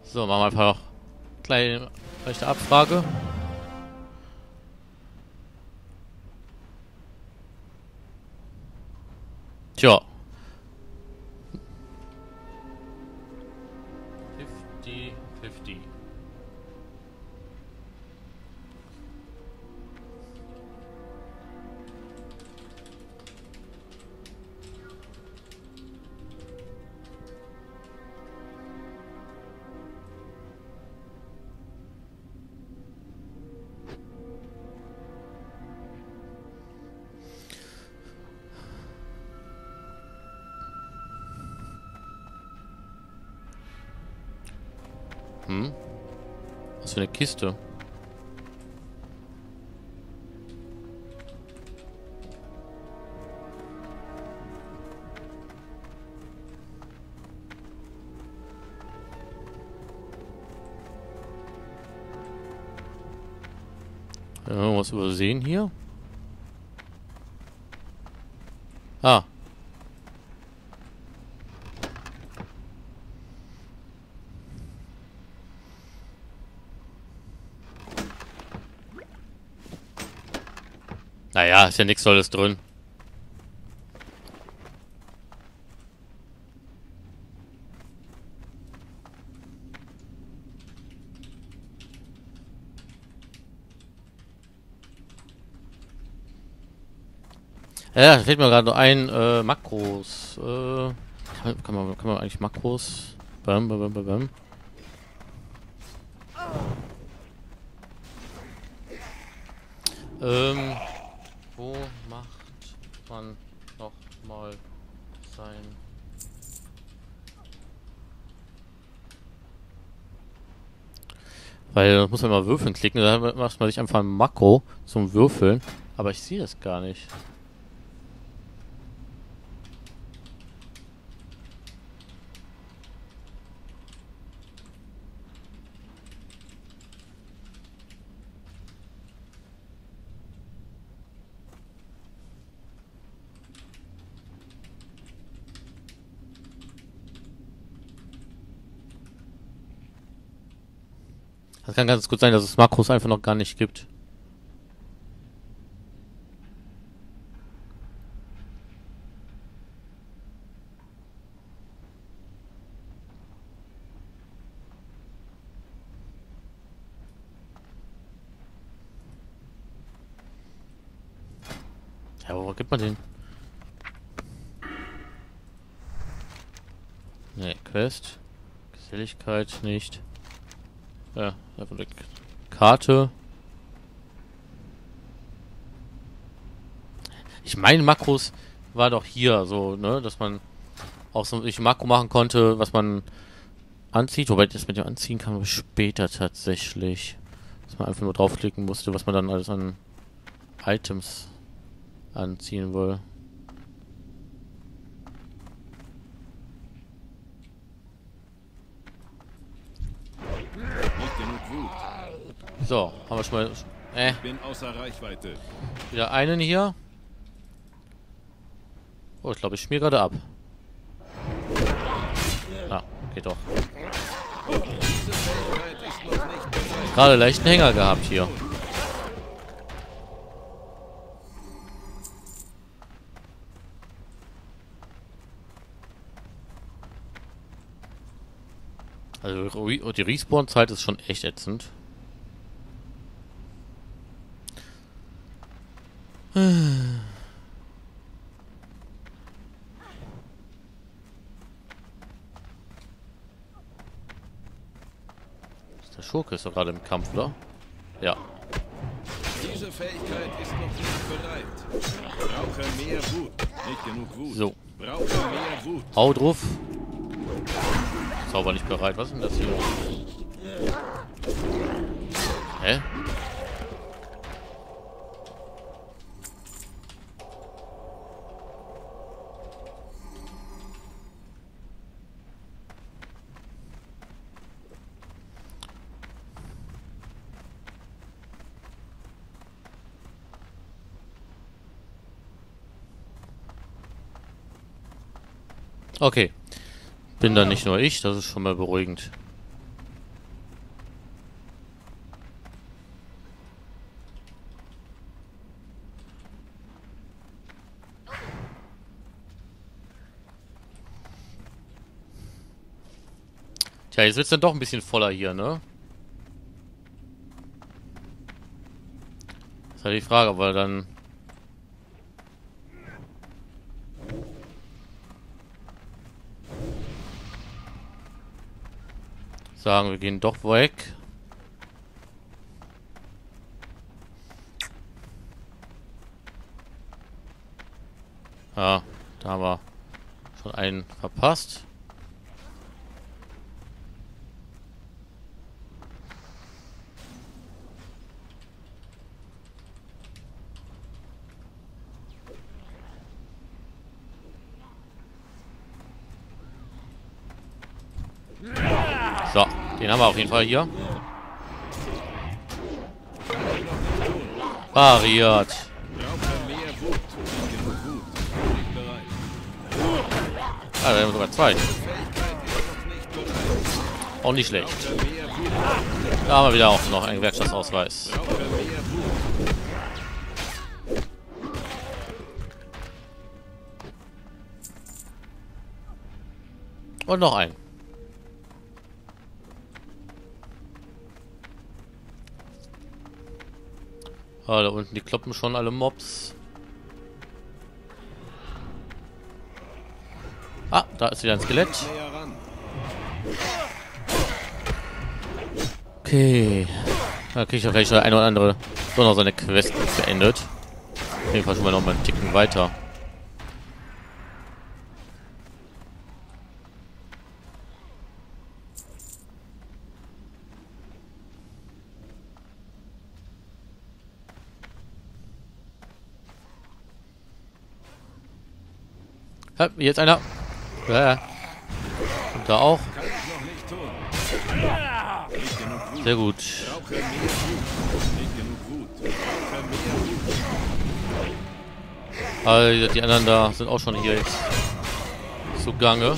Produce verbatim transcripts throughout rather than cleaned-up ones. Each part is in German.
So, machen wir einfach noch kleine leichte Abfrage. Tja. fünfzig fünfzig. Hm? Was für eine Kiste? Irgendwas übersehen hier? Ah. Naja, ist ja nichts Tolles drin. Ja, da fällt mir gerade noch ein, äh, Makros. Äh, kann, kann, man, kann man eigentlich Makros? Bam, bam, bam, bam, bam. Ähm, wo macht man noch mal sein... Weil da muss man mal Würfeln klicken, da macht man sich einfach ein Makro zum Würfeln. Aber ich sehe das gar nicht. Das kann ganz gut sein, dass es Makros einfach noch gar nicht gibt. Ja, wo gibt man den? Ne, Quest. Geselligkeit nicht. Ja, einfach eine Karte. Ich meine, Makros war doch hier so, ne, dass man auch so ein Makro machen konnte, was man anzieht. Wobei das mit dem Anziehen kam später tatsächlich. Dass man einfach nur draufklicken musste, was man dann alles an Items anziehen will. So, haben wir schon mal. Äh. Ich bin außer Reichweite. Wieder einen hier. Oh, ich glaube, ich schmier gerade ab. Ah, geht doch. Gerade leichten Hänger gehabt hier. Also die Respawn-Zeit ist schon echt ätzend. Der Schurke ist doch gerade im Kampf, oder? Ja. Diese Fähigkeit ist noch nicht bereit. Brauche mehr Wut. Nicht genug Wut. So. Brauche mehr Wut. Hau drauf. Zauber nicht bereit. Was ist denn das hier? Hä? Okay. Bin dann nicht nur ich, das ist schon mal beruhigend. Tja, jetzt wird's dann doch ein bisschen voller hier, ne? Das ist halt die Frage, ob wir dann... sagen, wir gehen doch weg. Ja, da haben wir schon einen verpasst. So, den haben wir auf jeden Fall hier. Pariert. Ah, da haben wir sogar zwei. Auch nicht schlecht. Da haben wir wieder auch noch einen Gewerkschaftsausweis. Und noch einen. Ah, da unten, die kloppen schon alle Mobs. Ah, da ist wieder ein Skelett. Okay. Da kriege ich ja vielleicht eine oder andere doch noch seine Quest beendet. Auf jeden Fall schon mal noch mal einen Ticken weiter. Ja, jetzt einer. Ja. Und da auch. Sehr gut. Also die anderen da sind auch schon hier jetzt zugange.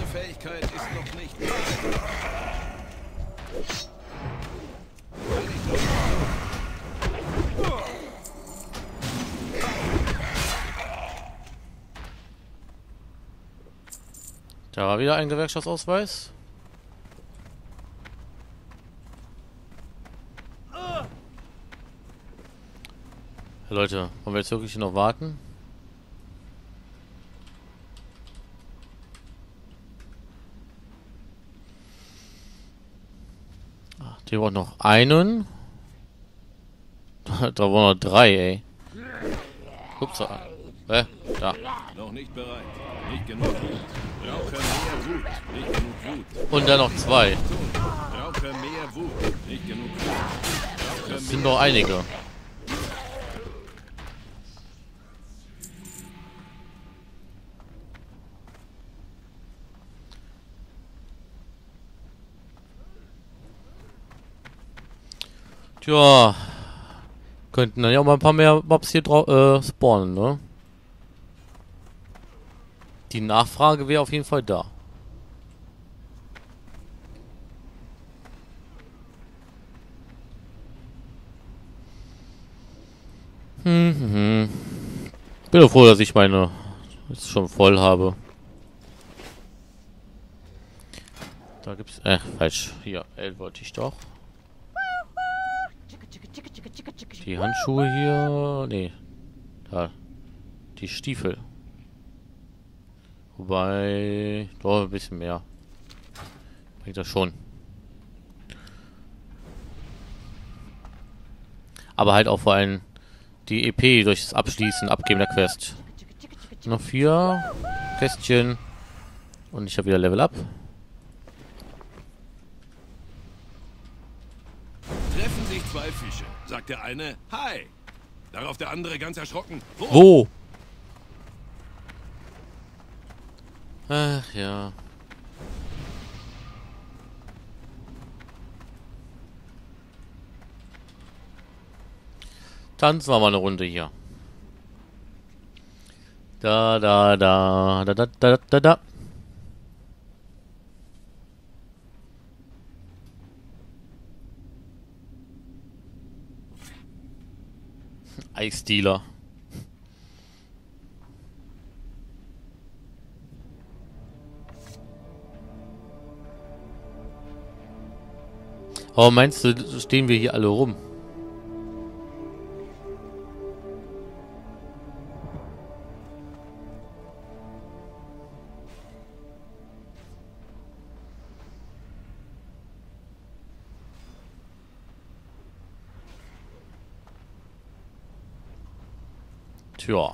Da war wieder ein Gewerkschaftsausweis. Ja, Leute, wollen wir jetzt wirklich noch warten? Ach, hier braucht noch einen. Da waren noch drei, ey. Ups, äh, da. Noch nicht bereit. Nicht genug Wut. Brauche mehr Wut. Nicht genug Wut. Und dann noch zwei. Brauche mehr Wut. Nicht genug Wut. Das sind noch einige. Tja. Könnten dann ja auch mal ein paar mehr Mobs hier drauf äh, spawnen, ne? Die Nachfrage wäre auf jeden Fall da. Hm, hm, hm. Bin froh, dass ich meine jetzt schon voll habe. Da gibt's. Äh, falsch. Hier, L wollte ich doch. Die Handschuhe hier. Nee. Da. Die Stiefel. Wobei. Doch, ein bisschen mehr. Bringt das schon. Aber halt auch vor allem die E P durch das Abschließen, Abgeben der Quest. Noch vier Kästchen. Und ich habe wieder Level Up. Treffen sich zwei Fische. Sagt der eine, hi. Darauf der andere ganz erschrocken. Wo? Wo? Ach ja. Tanzen wir mal eine Runde hier. Da, da, da, da, da, da, da, da. Eisdealer. Warum meinst du, stehen wir hier alle rum? Tja.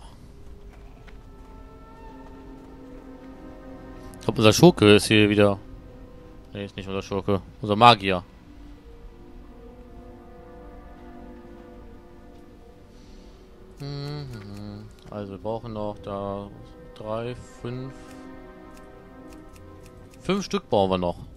Ich glaube, unser Schurke ist hier wieder. Ne, ist nicht unser Schurke. Unser Magier. Also wir brauchen noch da drei, fünf. Fünf Stück brauchen wir noch.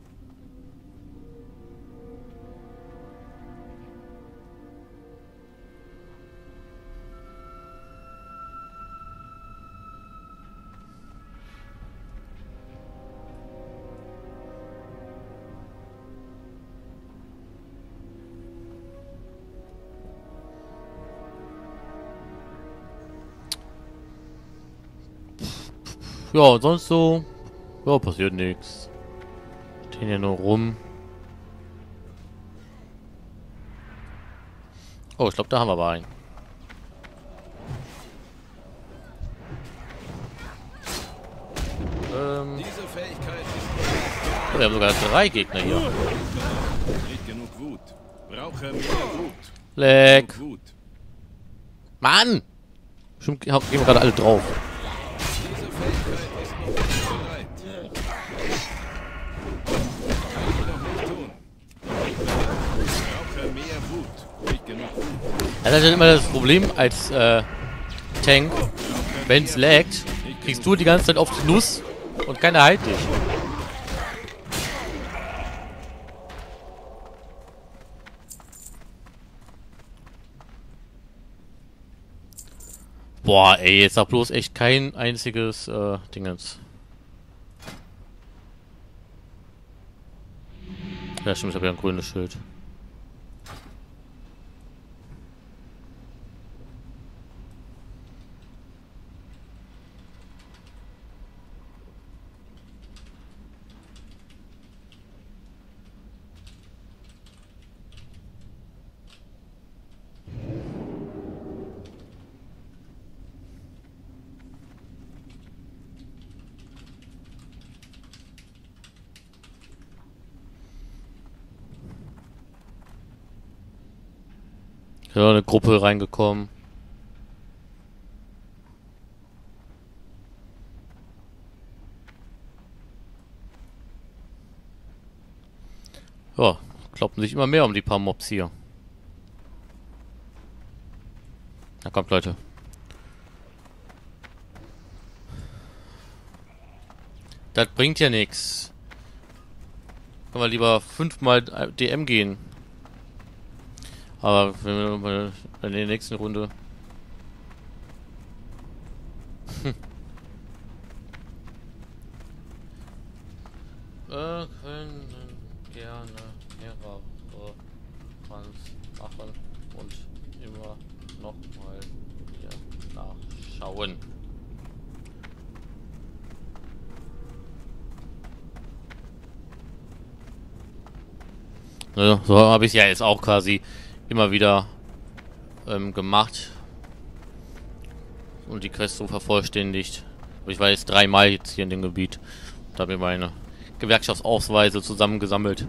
Ja, sonst so. Ja, passiert nichts. Stehen hier nur rum. Oh, ich glaube, da haben wir aber einen. Ähm. Diese Fähigkeit ist Oh, wir haben sogar drei Gegner hier. nicht genug Wut. Brauche mehr Wut. Leck. Genug Wut. Mann! Stimmt, gehen wir gerade alle drauf. Diese Fähigkeit ist noch nicht bereit. Kann ich noch nicht tun. Brauche mehr Wut. Nicht genug Wut. Das ist halt immer das Problem als äh, Tank. Wenn es laggt, kriegst du die ganze Zeit auf die Nuss und keiner heilt dich. Boah, ey, jetzt sag bloß echt kein einziges äh, Dingens. Ja, stimmt, ich habe ja ein grünes Schild. Ja, eine Gruppe reingekommen. Ja, kloppen sich immer mehr um die paar Mobs hier. Na kommt, Leute. Das bringt ja nichts. Können wir lieber fünfmal D M gehen. Aber wenn wir in der nächsten Runde. Hm. Wir können gerne mehrere Runs machen und immer nochmal hier nachschauen. Ja, so habe ich es ja jetzt auch quasi immer wieder ähm, gemacht und die Quest so vervollständigt. Ich war jetzt dreimal jetzt hier in dem Gebiet und habe mir meine Gewerkschaftsausweise zusammengesammelt.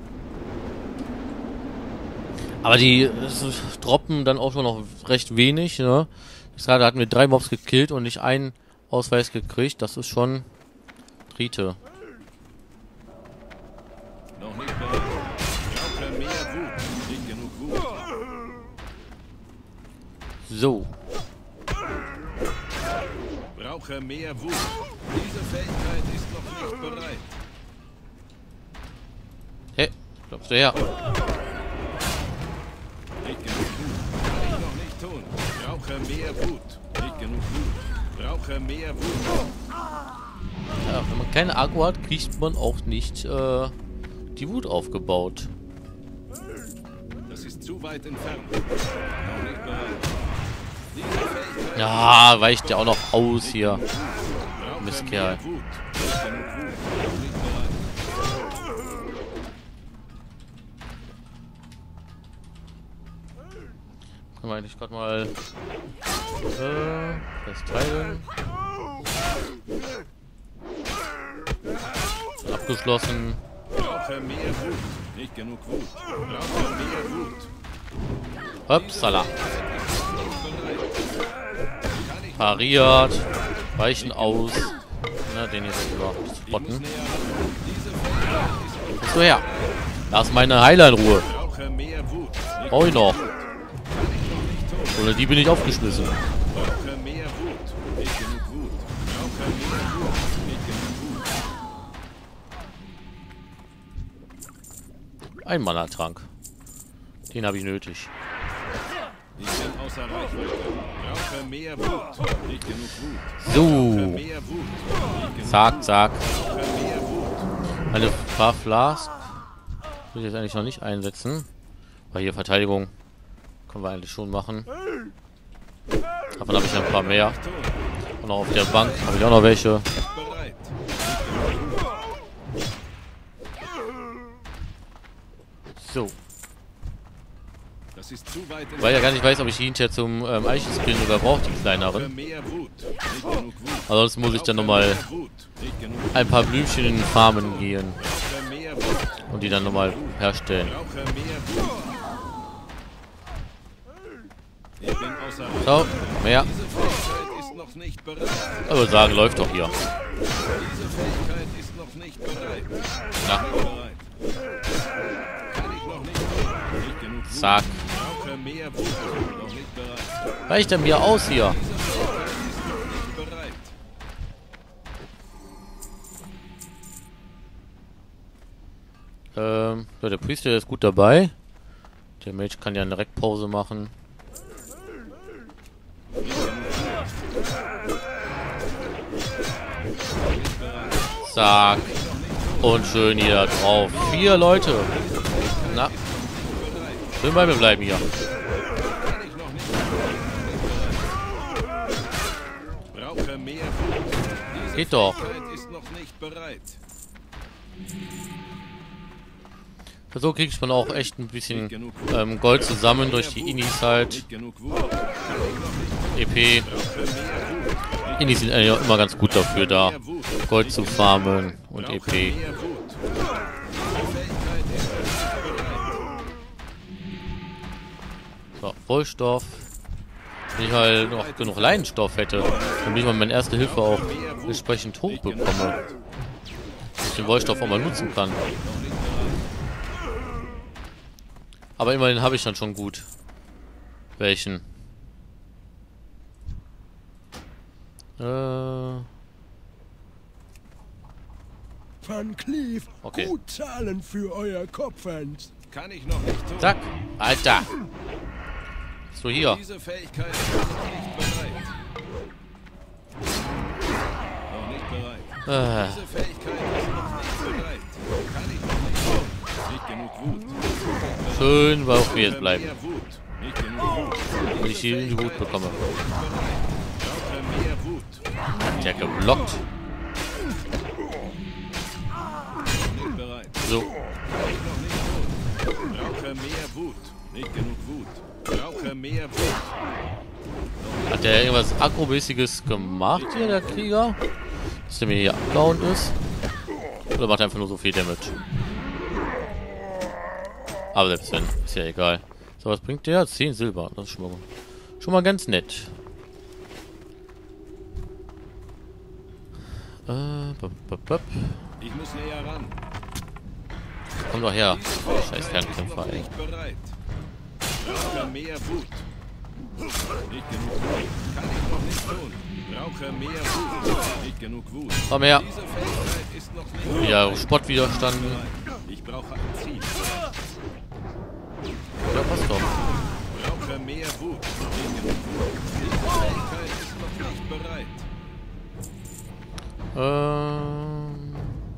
Aber die äh, droppen dann auch schon noch recht wenig, ne? Jetzt gerade hatten wir drei Mobs gekillt und nicht einen Ausweis gekriegt. Das ist schon Trite. Noch nicht bereit. Brauche mehr Wut. Nicht genug Wut. So. Brauche mehr Wut. Diese Fähigkeit ist noch nicht bereit. Hey, glaubst du her? Nicht genug Wut. Kann ich noch nicht tun. Brauche mehr Wut. Nicht genug Wut. Brauche mehr Wut. Ja, wenn man keine Akku hat, kriegt man auch nicht äh, die Wut aufgebaut. Das ist zu weit entfernt. Noch nicht bereit. Diese Fähigkeit Ja, weicht ja auch noch aus hier. brauche Mistkerl. mehr Wut. Nicht genug Wut. Noch nicht bereit. Können wir eigentlich gerade mal äh, festhalten. Abgeschlossen. Brauche mehr Wut. Nicht genug Wut. Brauche mehr Wut. Hopsala. Pariert. Weichen aus. Na, den hier überhaupt spotten. Bist du her? Lass meine Heiler in Ruhe. Brauche mehr Wut. Brauche ich noch. Oder die bin ich aufgeschmissen. Brauche mehr Wut. Nicht genug Wut. Brauche mehr Wut. Nicht genug Wut. Ein Mana-Trank. Den habe ich nötig. Ich bin außer Reichweite. Brauche mehr Wut. Nicht genug Wut. So. Mehr Wut. Nicht genug Zack, zack. Brauche mehr Wut. Eine paar Flask. Will ich jetzt eigentlich noch nicht einsetzen. Weil hier Verteidigung können wir eigentlich schon machen. Davon habe ich ein paar mehr. Und auch auf der Bank habe ich auch noch welche. Bereit. So. Das ist zu weit. Weil ich ja gar nicht weiß, ob ich die hinterher zum ähm, Eichenspin oder brauche, die kleineren. Mehr Wut. Nicht genug Wut. Ansonsten muss ich dann nochmal Mehr Wut. Nicht genug Wut. ein paar Blümchen in den Farmen gehen. Brauche mehr Wut. Und die dann nochmal herstellen. Brauche mehr Wut. Ich bin außer Reichweite. So, mehr. Diese Fähigkeit ist noch nicht bereit. Ich würde sagen, läuft doch hier. Diese Fähigkeit ist noch nicht bereit. Na, Bereit. Kann ich noch nicht. Nicht genug Wut. zack. Brauche mehr Wut. Noch nicht bereit. Reicht er mir aus hier? Diese Fähigkeit ist noch nicht bereit. Ähm, ja, der Priester ist gut dabei. Der Mage kann ja eine Reckpause machen. Zack. Und schön hier drauf. Vier Leute. Na. Schön bei mir bleiben hier. Brauche mehr Wut. Diese Geht doch. Fähigkeit ist noch nicht bereit. So kriegt man auch echt ein bisschen ähm, Gold zusammen durch die Inis halt. Nicht genug Wut. E P. Inis sind eigentlich auch immer ganz gut dafür da, Gold zu farmen und E P. Mehr Wut. Diese Fähigkeit ist noch nicht bereit. So, Vollstoff. Wenn ich halt noch genug Leinenstoff hätte, damit ich mal meine erste Hilfe auch entsprechend hoch bekomme. Dass ich den Wollstoff auch mal nutzen kann. Aber immerhin habe ich dann schon gut welchen. Äh, Van Cleef, Okay. gut zahlen für euer Kopfhand. Kann ich noch nicht tun. zack. Alter. So, hier. Diese Fähigkeit ist noch nicht bereit. Noch nicht bereit. Äh, Diese Fähigkeit ist noch nicht bereit. Kann ich noch nicht tun. Nicht genug Wut. schön, weil auch wir jetzt bleiben. Mehr Wut. Nicht genug Wut. Und ich hier in die Wut bekomme. Brauche mehr Wut. Der geblockt. Nicht bereit. So. Kann ich noch nicht tun. Brauche mehr Wut. Nicht genug Wut. Brauche mehr Wut. Hat der irgendwas Aggro-mäßiges gemacht hier, der Krieger? Dass der mir hier abgehauen ist? Oder macht er einfach nur so viel Damage? Aber selbst wenn, ist ja egal. So, was bringt der? zehn Silber. Das ist schon mal, schon mal ganz nett. Äh, bup, bup, bup. Ich muss näher ran. Komm doch her. Diese Scheiß Fähigkeit ist Fernkämpfer, noch ey. nicht bereit. Brauche mehr Wut. Nicht genug Wut. Kann ich noch nicht tun. Brauche mehr Wut. Nicht genug Wut. Komm her. Diese Fähigkeit ist noch nicht Ja, Spottwiderstand. bereit. Ich brauche ein Ziel. Ja, passt doch. Brauche mehr Wut. Nicht genug Wut. Diese Fähigkeit ist noch nicht bereit. Ähm.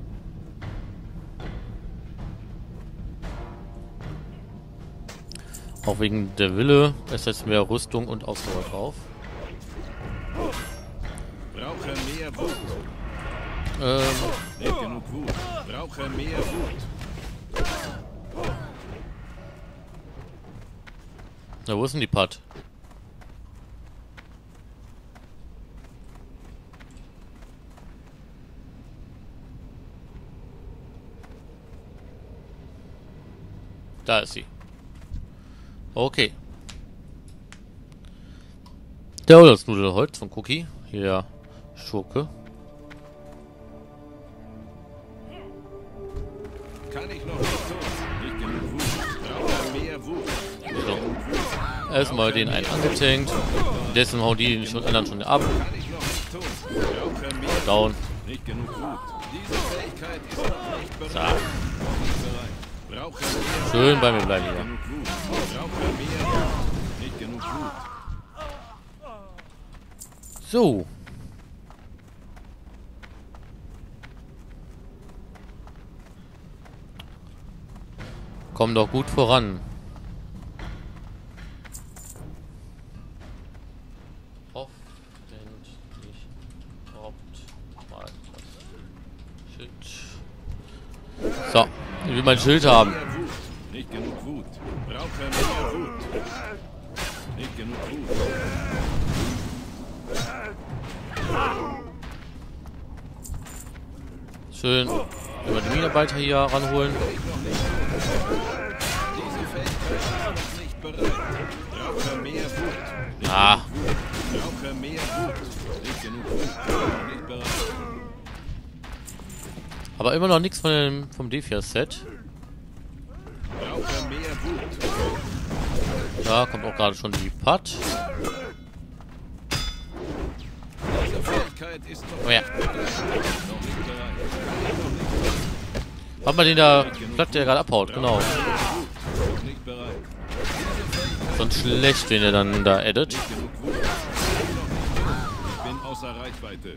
Auch wegen der Wille, es setzt mehr Rüstung und Ausdauer drauf. Brauche mehr Wut. Ähm, Nicht genug Wut. Brauche mehr Wut. Na, wo ist denn die Putt? Da ist sie. Okay. Der oder das Nudelholz von Cookie. Hier, Schurke. Kann ich noch nicht tun. Nicht genug Wut. Brauche mehr Wut. So. Erstmal den einen angetankt. Dessen hauen die schon, anderen schon ab. Kann ich noch nicht tun. Brauche mehr Down. Nicht genug Wut. Diese Fähigkeit ist noch nicht bereit. Zack. Noch nicht bereit. Brauche mehr Schön bei mir bleiben hier. genug Wut. Brauche mehr Wut. Nicht genug Wut. So. Komm doch gut voran. Hoffentlich mal das Schild. So, ich will mein Schild haben. Mehr Wut. Nicht genug Wut. Brauche mehr Wut. Nicht genug Wut. Schön. Wenn wir die Minenarbeiter hier ranholen. Diese Fähigkeit ist noch nicht bereit. Brauche mehr Wut. Nicht Ah, genug Wut. Brauche mehr Wut. Nicht genug Wut. Noch nicht bereit. aber immer noch nichts von dem, vom D vier Set. Brauche mehr Wut. Da kommt auch gerade schon die Putt. Diese Fähigkeit ist noch Oh ja. noch nicht bereit. Hat man den da platt, der gerade abhaut, genau. Noch nicht bereit. Sonst schlecht, wenn er dann da edit. Nicht genug Wut. Noch nicht bereit. Ich bin außer Reichweite.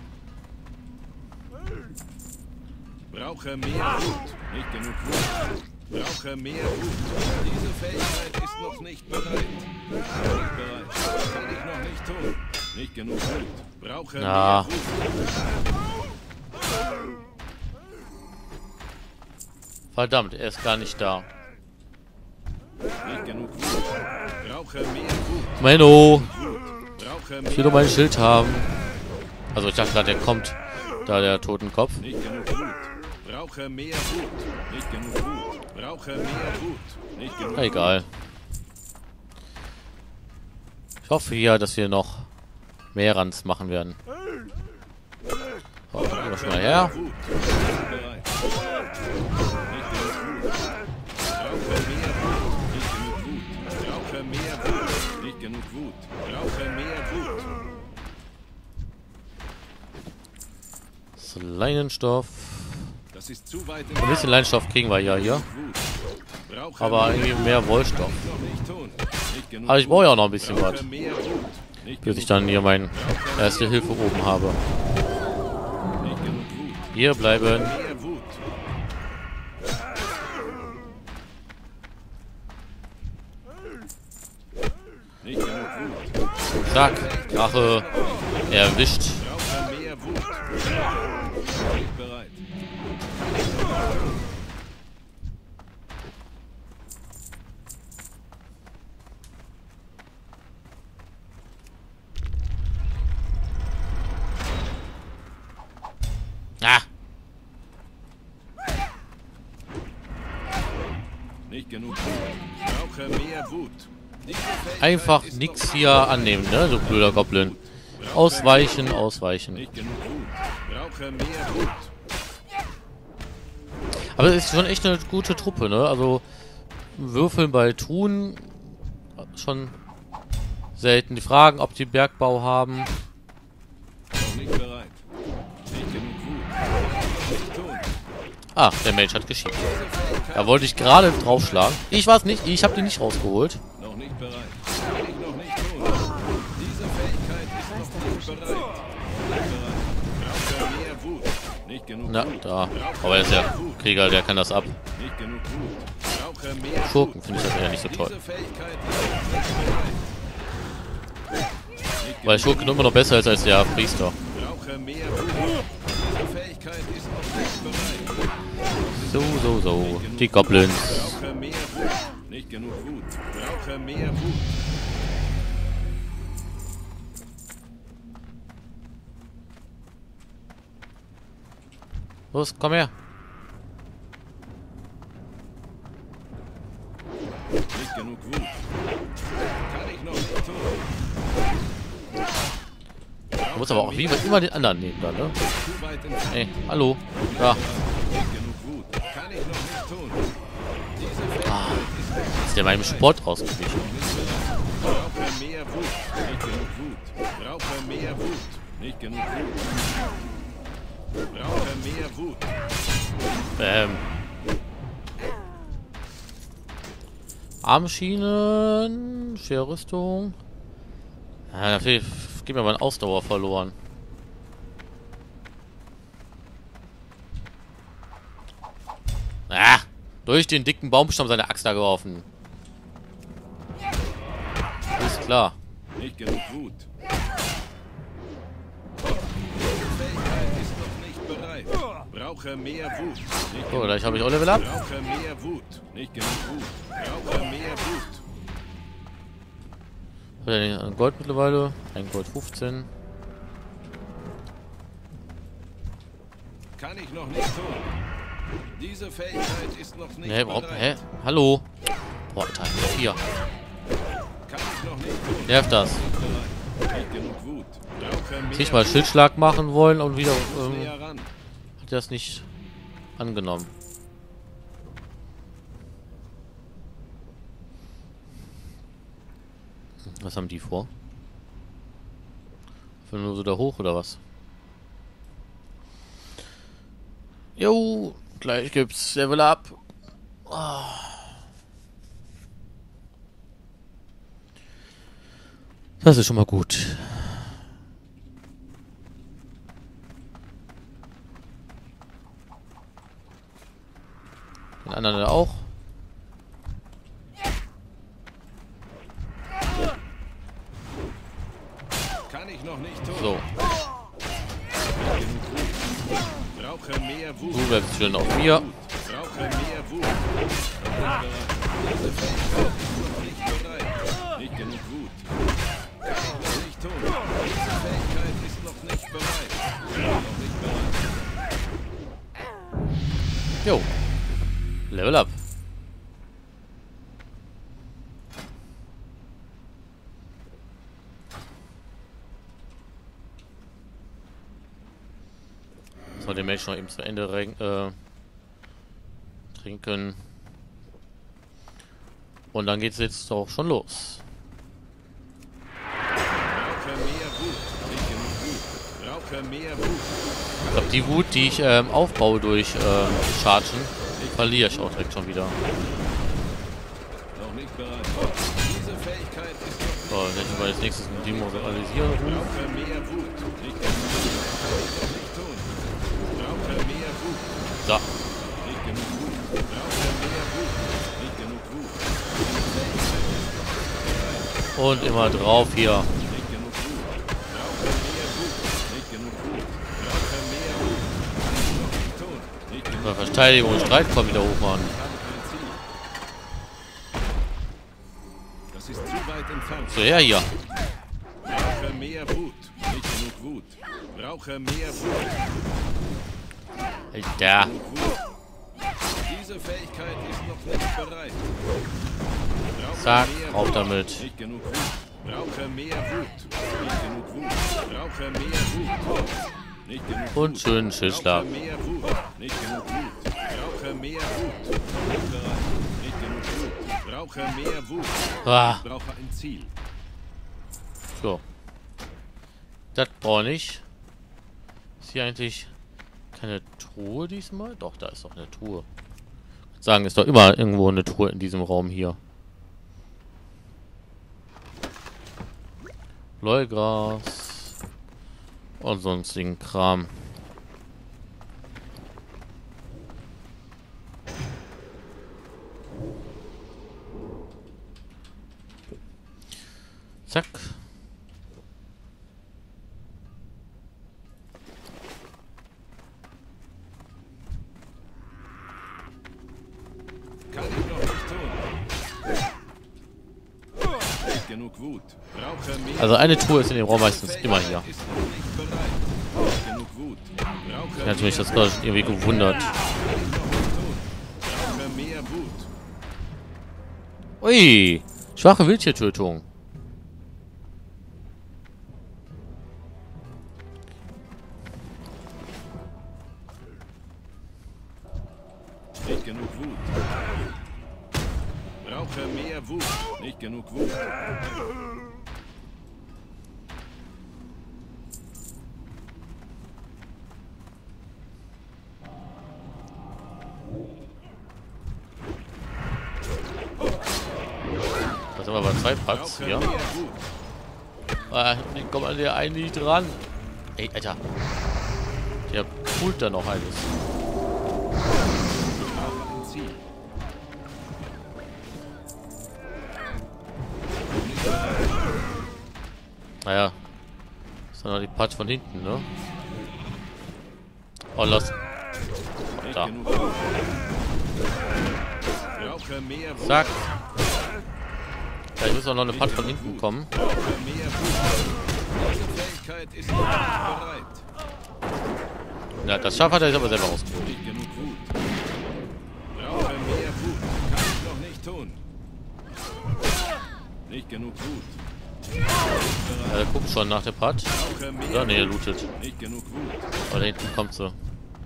Brauche mehr Wut. Nicht genug Wut. Brauche mehr Wut. Diese Fähigkeit ist noch nicht bereit. Noch nicht bereit. Kann ich noch nicht tun. Nicht genug Wut. Brauche Ja. mehr Wut. Verdammt, er ist gar nicht da. Nicht genug Wut. Brauche mehr Wut. Menno, Brauche ich will mehr doch mein Schild haben. Also ich dachte gerade, der kommt. Da der Totenkopf. Nicht genug Wut. Brauche mehr Wut. Nicht genug Wut. Brauche mehr Wut. Nicht genug Na, egal. Ich hoffe ja, dass wir noch mehr Runs machen werden. Oh, gehen wir schon mal her. Wut. Nicht bereit. Nicht genug Wut. Brauche mehr Wut. Nicht genug Wut. Brauche mehr Wut. Nicht genug Wut. Brauche mehr Wut. So, Leinenstoff. Das ist zu weit Ein bisschen Leinenstoff kriegen wir ja hier. Brauche Aber irgendwie mehr Wollstoff. noch nicht tun. Nicht genug Aber ich brauche ja auch noch ein bisschen was. Brauche mehr Wut. Nicht Bis ich genug dann hier mein Erste Hilfe oben habe. Nicht genug Wut. Hier bleiben. Mehr Wut. Nicht genug Wut. Zack. Drache erwischt. Brauche mehr Wut. Nicht bereit. Ah, Nicht genug Wut. Brauche mehr Wut. Diese Fähigkeit einfach ist nix noch hier annehmen, ne? So blöder Goblin. Ausweichen, ausweichen. Nicht genug Wut. Brauche mehr Wut. Aber es ist schon echt eine gute Truppe, ne? Also Würfeln bei Truhen schon selten. Die fragen, ob die Bergbau haben. Noch nicht bereit. Nicht genug Wut. Nicht tun. Ah, der Mage hat geschiebt. Da wollte ich gerade draufschlagen. Ich war's nicht, ich habe die nicht rausgeholt. Noch nicht bereit. Kann ich noch nicht tun. Diese Fähigkeit ist noch nicht bereit. Noch nicht bereit. Brauche mehr Wut. Nicht genug Na, Wut. da. Aber er ist ja Krieger, der kann das ab. Nicht genug Wut. Brauche mehr Schurken Wut. finde ich das eher nicht so toll. Diese Fähigkeit ist noch nicht bereit. Nicht Weil genug Schurken immer noch besser ist als der Priester. Brauche mehr Wut. Diese Fähigkeit ist noch nicht bereit. So, so, so. Die Goblins. Brauche mehr Wut. Nicht genug Wut. Brauche mehr Wut. Los, komm her. Nicht genug Wut. Kann ich noch nicht tun. Du musst aber auch wie immer den anderen nehmen, dann, ne? Zu weit entfernt. Ey, hallo. Ja. Nicht genug Wut. Kann ich noch nicht tun. Diese Ah, ist der meinem Sport ausgewichen. Brauche mehr Wut. Nicht genug Wut. Brauche mehr Wut. Nicht genug Wut. Brauche mehr Wut. Ähm. Armschienen, Schwerrüstung. Ja, dafür geht mir mein Ausdauer verloren. Ah, durch den dicken Baumstamm seine Axt da geworfen. Ist klar. Nicht genug Wut. Diese Fähigkeit ist noch nicht bereit. Brauche mehr Wut. Nicht So, genug gleich habe ich auch Level Up. Brauche mehr Wut. Nicht genug Wut. Brauche mehr Wut. Hat er nicht ein Gold mittlerweile? Ein Gold fünfzehn. Kann ich noch nicht tun. Diese Fähigkeit ist noch nicht Hä, warum? bereit. Hä? Hallo? Boah, Alter, hier. Kann ich noch nicht tun. Nervt das. Nicht bereit. Nicht genug Wut. Brauche mehr Nicht mal Wut. Schildschlag machen wollen und wieder ähm, Näher ran. hat er das nicht angenommen. Was haben die vor? Will nur so da hoch oder was? Jo, gleich gibt's Level Up. Ah. Das ist schon mal gut. Den anderen auch. Kann ich noch nicht tun. So, Nicht genug Wut. Brauche mehr Wut. du bleibst schön auf mir. Brauche mehr Wut. Diese Fähigkeit ist noch nicht bereit. Nicht genug Wut. Kann ich noch nicht tun. Diese Fähigkeit ist noch nicht bereit. Noch nicht bereit. Jo. Level Up. So, den Mensch noch eben zu Ende äh, trinken. Und dann geht's jetzt auch schon los. Brauche mehr Wut. Nicht genug Wut. Brauche mehr Wut. Ich glaube, die Wut, die ich ähm, aufbaue durch ähm, Chargen, verliere ich auch direkt schon wieder. Noch nicht bereit. Diese Fähigkeit ist noch So, dann hätte ich mal als nächstes ein Demoralisieren rufen. Brauche mehr Wut. Nicht genug Wut. Kann ich noch nicht tun. Brauche mehr Wut. So, Nicht genug Wut. Brauche mehr Wut. Nicht genug Wut. Diese Fähigkeit ist noch nicht bereit. und immer drauf hier. Nicht genug Wut. Brauche mehr Wut. Nicht genug Wut. Brauche mehr Wut. Kann ich noch nicht tun. Nicht genug Bei Verteidigung und Streitkorb wieder hochmachen. Ich habe kein Ziel. Das ist zu weit entfernt. So, her hier. Brauche mehr Wut. Nicht genug Wut. Brauche mehr Wut. Alter. Genug Wut. Diese Fähigkeit ist noch nicht bereit. Brauche Zack, mehr rauf Wut. damit. Nicht genug Wut. Brauche mehr Wut. Nicht genug Wut. Brauche mehr Wut. Nicht genug Und Wut. schönen Schildschlag. Brauche mehr Wut. Nicht genug Wut. Brauche mehr Wut. Nicht bereit. Nicht genug Wut. Brauche mehr Wut. Ah, Brauche ein Ziel. so. Das brauche ich nicht. Ist hier eigentlich keine Truhe diesmal? Doch, da ist doch eine Truhe. Ich würde sagen, ist doch immer irgendwo eine Truhe in diesem Raum hier. Leugras und sonstigen Kram. Zack. Kann ich noch nicht tun. genug Wut. Brauche mehr Also eine Truhe ist in dem Raum meistens immer hier. Ist noch nicht bereit. Nicht genug Wut. Brauche Ich hatte mich das gerade irgendwie gewundert. Brauche mehr Wut. Ui, schwache Wildtiertötung. Nicht genug Wut. Brauche mehr Wut. Nicht genug Wut. Da sind wir bei zwei Packs Brauche hier. mehr Wut. Ah, ich komme an der einen nicht dran. Ey, Alter. Der pult da noch eines. Brauche ein Ziel. Naja. Das ist dann noch die Part von hinten, ne? Oh, los. Nicht Da. genug Wut. Brauche mehr Wut. Zack. Ja, ich muss auch noch eine Part von hinten kommen. Brauche mehr Wut. Diese Fähigkeit ist noch nicht bereit. Ja, das Schaf hat er sich aber selber ausgeholt. Nicht genug Wut. Brauche mehr Wut. Kann ich noch nicht tun. Nicht genug Wut. Ja, der guckt schon nach der Part. Brauche mehr Ja, nee, er Wut. lootet. Nicht genug Wut. Aber da hinten kommt sie.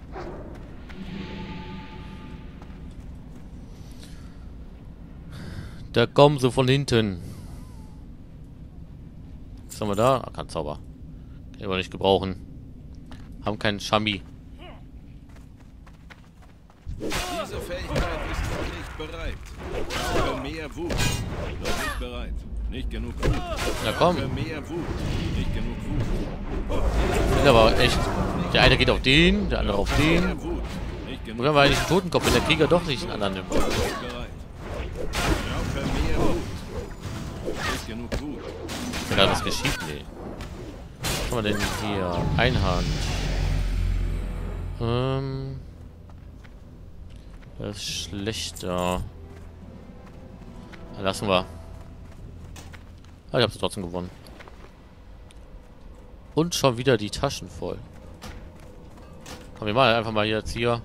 Da kommen sie von hinten. Was haben wir da? Ah, kein Zauber. Kann ich aber nicht gebrauchen. Haben keinen Shami. Diese Fähigkeit ist noch nicht bereit. Brauche mehr Wut. Noch nicht bereit. Nicht genug Wut. Na komm. Brauche mehr Wut. Nicht genug Wut. Sind aber echt. Der eine geht auf den, der andere auf den. Mehr Wut. Nicht Wo genug haben wir eigentlich einen Totenkopf, wenn der Krieger doch nicht einen anderen nimmt? Wut. Bereit. Brauche mehr Wut. Nicht genug Wut. Wenn da was geschieht, nee. Was haben wir denn hier? Einhand. Ähm. Das ist schlechter. Lassen wir. Ah, ich hab's trotzdem gewonnen. Und schon wieder die Taschen voll. Komm, wir machen einfach mal jetzt hier.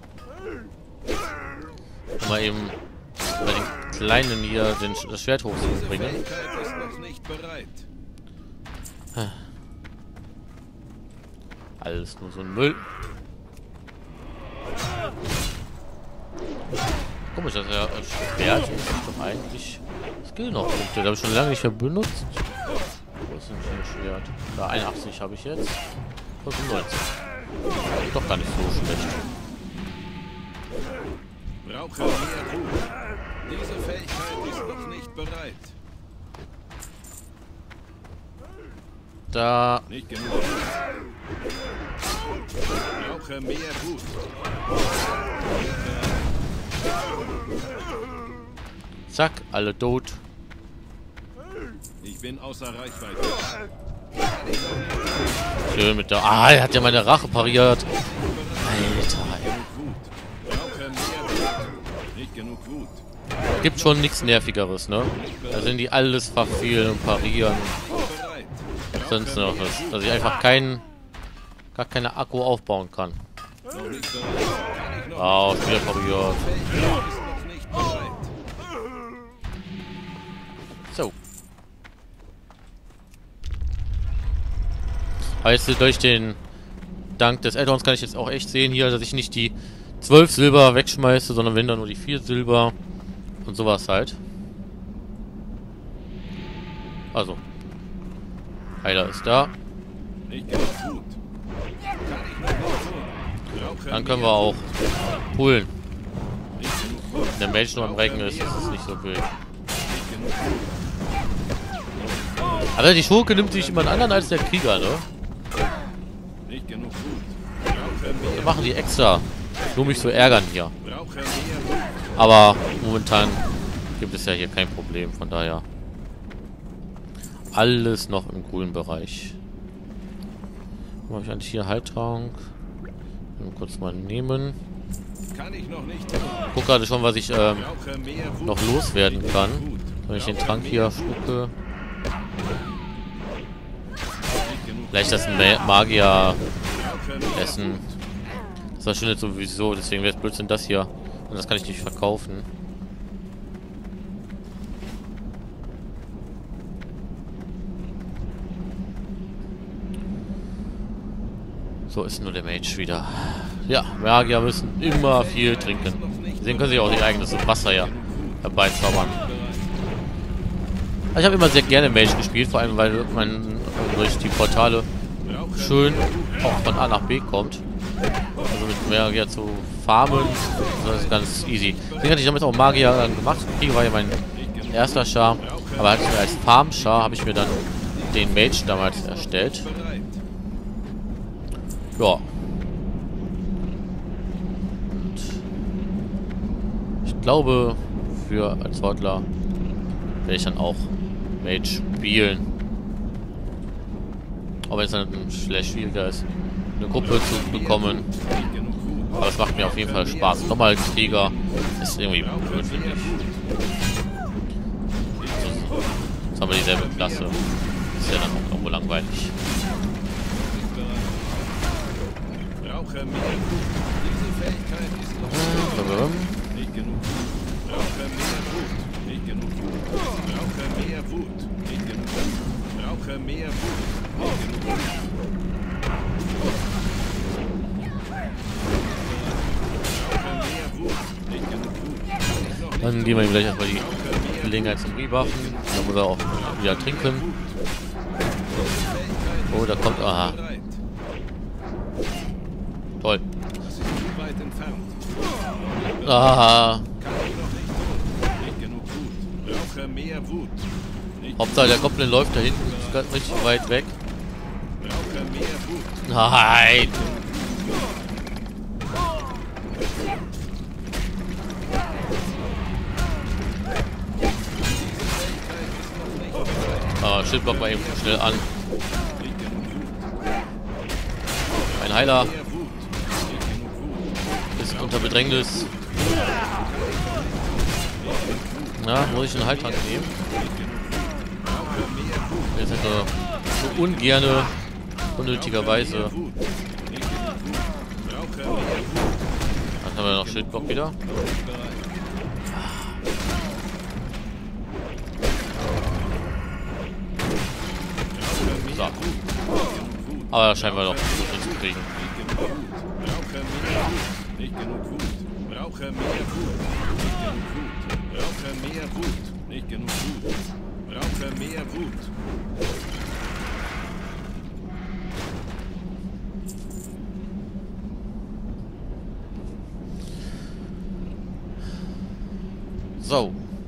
Mal eben bei den Kleinen hier den, das Schwert Diese hochzubringen. Fähigkeit ist noch nicht bereit. Alles nur so ein Müll. Komisch, dass er das Schwert ist doch eigentlich Skill noch Punkte. Das habe ich schon lange nicht mehr benutzt. Wo ist denn schon ein Schwert? Da einundachtzig habe ich jetzt. fünfundneunzig. Doch gar nicht so schlecht. Brauche mehr Wut. Diese Fähigkeit ist noch nicht bereit. Da. Nicht genug Wut. Brauche mehr Wut. Zack, alle tot. Ich bin außer Reichweite. Schön mit der. Ah, er hat ja meine Rache pariert. Alter, ey. Genug Wut. Brauche mehr Wut. Nicht genug Wut. Gibt schon nichts Nervigeres, ne? Da sind die alles verfehlen und parieren. Bereit. Sonst noch was. Dass ich einfach keinen. Gar keine Akku aufbauen kann. Noch nicht bereit. Kann ich noch Ah, oh, wieder pariert. Fähigkeit ist noch nicht bereit. So. Heißt, durch den Dank des Add-ons kann ich jetzt auch echt sehen hier, dass ich nicht die zwölf Silber wegschmeiße, sondern wenn dann nur die vier Silber und sowas halt. Also. Heiler ist da. Nicht genug Wut. Kann ich noch nicht tun. Brauche Dann können mehr wir auch Wut. pullen. Nicht genug Wut. Wenn der Mage nur am Recken ist, ist es nicht so wild. Nicht genug Wut. Aber die Schurke nimmt sich jemand anderen als der Krieger, ne? Nicht genug Wut. Brauche mehr. Wir machen die extra. Nur mich zu ärgern hier. Brauche mehr Wut. Aber momentan gibt es ja hier kein Problem, von daher. Alles noch im grünen Bereich. Mache ich eigentlich hier Heiltrank. Kurz mal nehmen. Kann ich noch nicht tun. Guck gerade schon, was ich ähm, Brauche mehr Wut. noch loswerden kann. Wut. Wenn ich den Trank hier schlucke. Vielleicht das Ma Magier essen. Das verschwindet sowieso, deswegen wäre es Blödsinn das hier. Und das kann ich nicht verkaufen. So ist nur der Mage wieder. Ja, Magier müssen immer viel trinken. Deswegen können sie auch ihr eigenes Wasser ja herbeizaubern. Ich habe immer sehr gerne Mage gespielt, vor allem weil man durch die Portale schön auch von A nach B kommt. Also mit Magier zu farmen, das ist ganz easy. Deswegen hatte ich damit auch Magier gemacht. Krieg war ja mein erster Char, aber als Farm-Char habe ich mir dann den Mage damals erstellt. Ja. Und ich glaube, für als Hortler werde ich dann auch Mage spielen. Auch wenn es dann vielleicht schwieriger ist, eine Gruppe zu bekommen. Aber es macht mir auf jeden Fall Spaß. Nochmal als Krieger ist irgendwie blöd, finde ich. So, jetzt haben wir dieselbe Klasse. Ist ja dann auch irgendwo langweilig. Brauche mehr Wut. Diese Fähigkeit ist noch nicht genug. Brauche mehr Wut. Nicht genug Wut. Brauche mehr Wut. Nicht genug Wut. Brauche mehr Wut. Nicht genug Wut. Brauche mehr Wut. Nicht genug Wut. Dann geben wir ihm gleich erstmal die Gelegenheit zum Rebuffen. Dann muss er auch wieder trinken. Oh, da kommt... Aha. Toll. Das ist zu weit entfernt. Ah. Kann ich noch nicht tun. Nicht genug Wut. Brauche mehr Wut. Nicht Hauptsache der Goblin läuft da hinten. Ist gerade richtig weit weg. Brauche mehr Wut. Nein. Ah, Schildblock mal eben schnell an. Ein Heiler ist unter Bedrängnis. Na, muss ich einen Heiltrank nehmen? Jetzt hätte so ungerne, unnötigerweise. Dann haben wir noch Schildblock wieder. So. Aber da scheinen wir doch gut hinzukriegen. Nicht genug Wut. Brauche mehr Wut. Brauche mehr Wut. Nicht genug Wut. Brauche mehr Wut. So.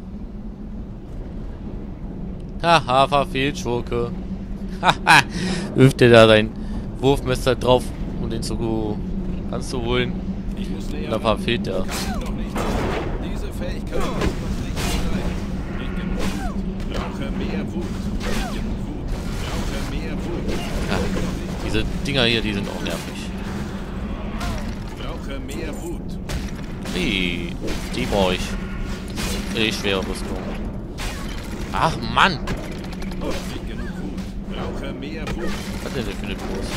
Haha, verfehlt, Schurke. Haha, wirft er da sein Wurfmesser drauf, um den zu anzuholen. Ich muss näher. Und da verfehlt er. Noch nicht. Diese Fähigkeit ist noch nicht bereit. Nicht genug Wut. Brauche mehr Wut. Nicht genug Wut. Brauche mehr Wut. Ja, diese Dinger hier, die sind auch nervig. Brauche mehr Wut. Hey, die brauche ich. Die schwere Rüstung. Ach Mann! Nicht genug Wut. Brauche mehr Wut. Was hat der denn für eine Kurs?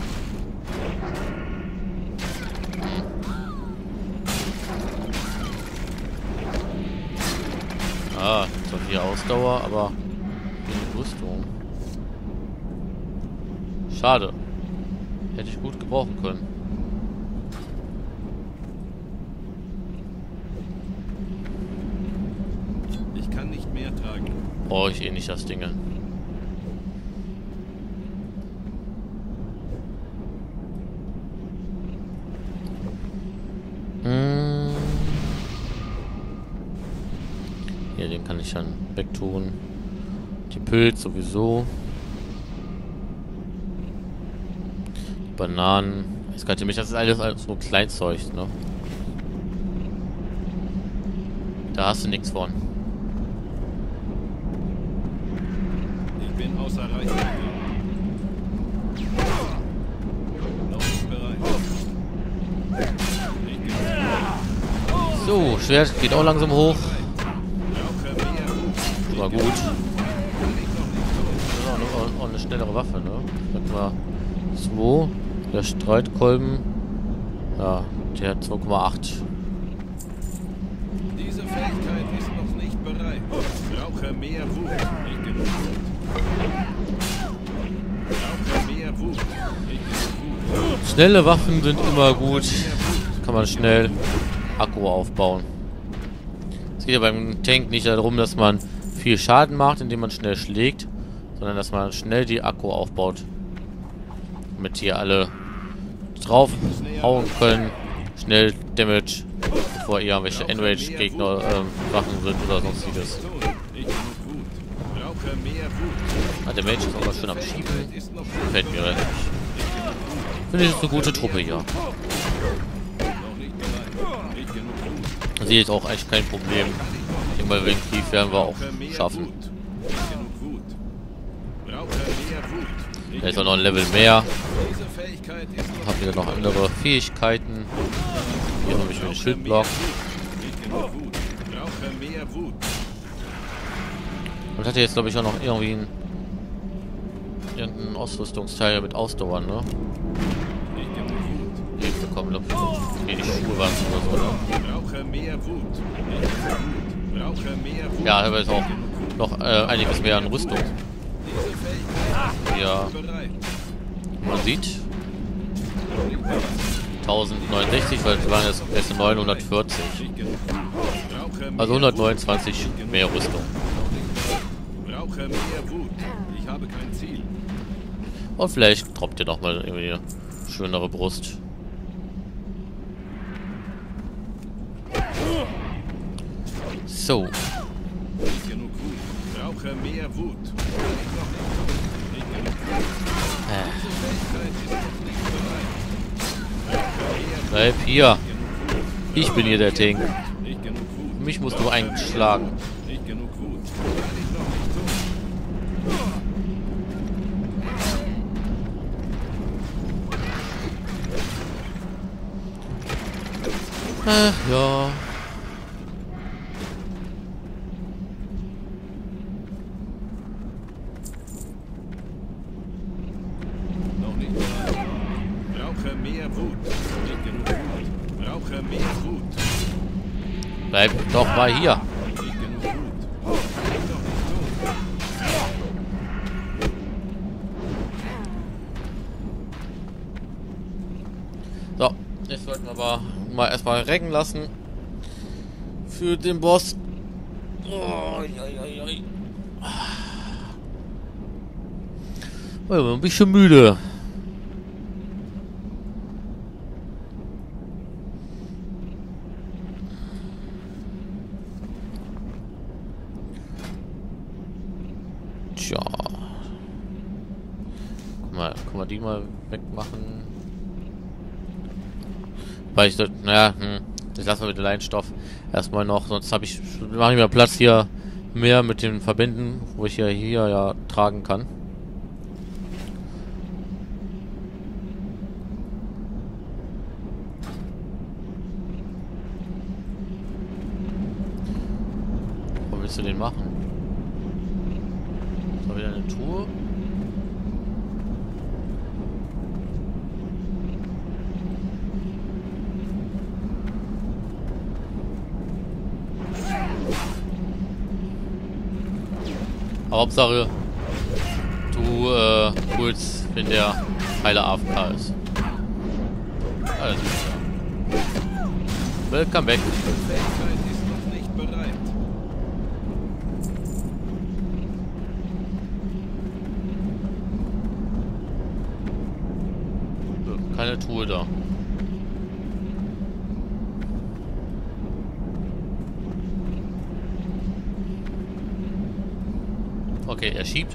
Ah, zwar viel Ausdauer, aber wenig Rüstung. Schade. Hätte ich gut gebrauchen können. Ich kann nicht mehr tragen. Brauche ich eh nicht das Ding. Hm. Hier, den kann ich dann wegtun. Die Pilz sowieso. Die Bananen. Das könnte mich, das ist alles, alles so Kleinzeug, ne? Da hast du nichts von. Ich bin außer Reichweite. Noch nicht bereit. Nicht genug. So, Schwert geht auch langsam hoch. Brauche mehr Wut. War gut. Kann ich noch nicht tun. Ja, auch eine schnellere Waffe, ne? Sag mal zwei. Der Streitkolben. Ja, der hat zwei Komma acht. Diese Fähigkeit ist noch nicht bereit. Brauche mehr Wut. Nicht genug Wut. Brauche mehr Wut. Nicht genug Wut. Schnelle Waffen sind immer gut. Kann man schnell Akku aufbauen. Es geht ja beim Tank nicht darum, dass man viel Schaden macht, indem man schnell schlägt, sondern dass man schnell die Akku aufbaut. Damit hier alle drauf hauen können. Schnell Damage, bevor irgendwelche Enrage-Gegner ähm, Wachen sind oder sonstiges. Ah, der Mage ist auch ganz schön am Schieben. Gefällt mir recht. Finde ich, ist eine gute Truppe hier. Da sehe ich auch eigentlich kein Problem. Ich denke mal, wegen Krieg werden wir auch schaffen. Da ist auch noch ein Level mehr. Hab wieder noch andere Fähigkeiten. Hier habe ich mir den Schildblock. Und hat jetzt, glaube ich, auch noch irgendwie ein irgendein Ausrüstungsteil mit Ausdauer, ne? Hier bekommen, glaube ich. Okay, die Schuhe waren es oder so, ne? Ja, aber ist auch noch äh, einiges mehr an Rüstung. Ja. Man sieht. tausendneunundsechzig, weil es waren jetzt erst neunhundertvierzig. Also hundertneunundzwanzig mehr Rüstung. Und vielleicht droppt ihr noch mal irgendwie eine schönere Brust. So. Äh. Bleib hier. Ich bin hier der Tank. Mich musst du einschlagen. Ach ja. Noch nicht bereit. Brauche mehr Wut. Nicht genug Wut. Brauche mehr Wut. Bleib doch mal hier. Nicht genug Wut. So, jetzt sollten wir aber mal erstmal recken lassen. Für den Boss. Oh, oi, oi, oi. Oh, ich bin ein bisschen müde. Tja. Guck mal, guck mal, die mal wegmachen. Weil ich das, naja, hm, das lassen wir mit dem Leinstoff erstmal noch, sonst habe ich, mache ich mir Platz hier mehr mit den Verbänden, wo ich ja hier ja tragen kann. Wo willst du den machen? Ist mal wieder eine Tour? Hauptsache, du äh, holst, wenn der heile A F K ist. Alles klar. Welcome back. Die Fähigkeit ist noch nicht bereit. So, keine Truhe da. Okay, er schiebt.